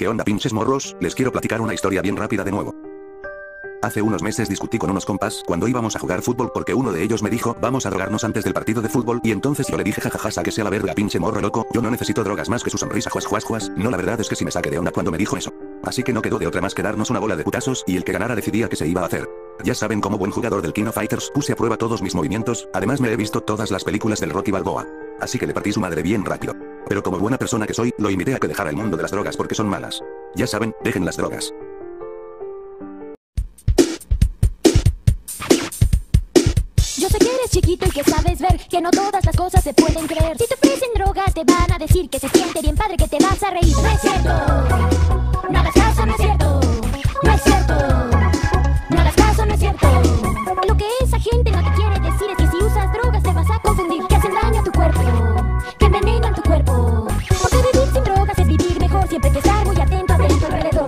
¿Qué onda, pinches morros? Les quiero platicar una historia bien rápida de nuevo. Hace unos meses discutí con unos compas cuando íbamos a jugar fútbol porque uno de ellos me dijo, vamos a drogarnos antes del partido de fútbol, y entonces yo le dije, jajaja, sáquese a la verga, pinche morro loco, yo no necesito drogas más que su sonrisa, juas juas juas. No, la verdad es que sí me saqué de onda cuando me dijo eso. Así que no quedó de otra más que darnos una bola de putazos, y el que ganara decidía qué se iba a hacer. Ya saben, como buen jugador del King of Fighters, puse a prueba todos mis movimientos, además me he visto todas las películas del Rocky Balboa. Así que le partí su madre bien rápido. Pero como buena persona que soy, lo invité a que dejara el mundo de las drogas porque son malas. Ya saben, dejen las drogas. Yo sé que eres chiquito y que sabes ver que no todas las cosas se pueden creer. Si te ofrecen droga te van a decir que se siente bien padre, que te vas a reír. No es cierto, no hagas caso, no es cierto. No es cierto, no hagas caso, no es cierto. Lo que esa gente no te quiere decir es que si usas drogas te vas a confundir, que hacen daño a tu cuerpo, que envenenan tu cuerpo. Porque vivir sin drogas es vivir mejor, siempre hay que estar muy atento alrededor.